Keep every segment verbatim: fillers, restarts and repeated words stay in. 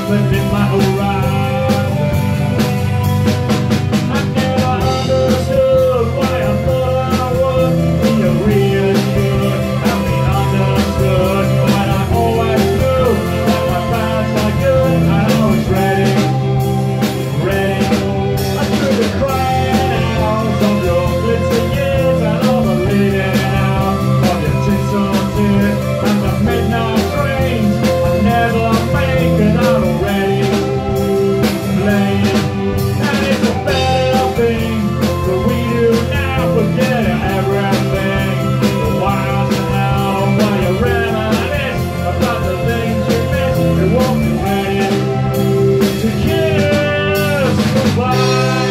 living my horizon. I never understood why I thought I would be a real good. I've been understood when I always knew that my plans are good. I was ready, ready. I threw the crying out of your glitter years and all the leading out of your tinsel tears and the midnight trains. I never make it out already playing, and it's a better thing that we do now, forgetting everything. But why else the hell why you reminisce about the things you miss? You won't be ready to kiss goodbye.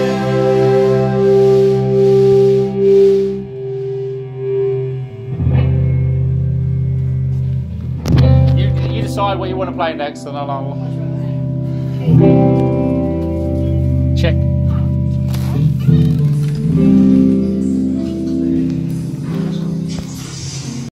You, you decide what you want to play next, and then I'll check.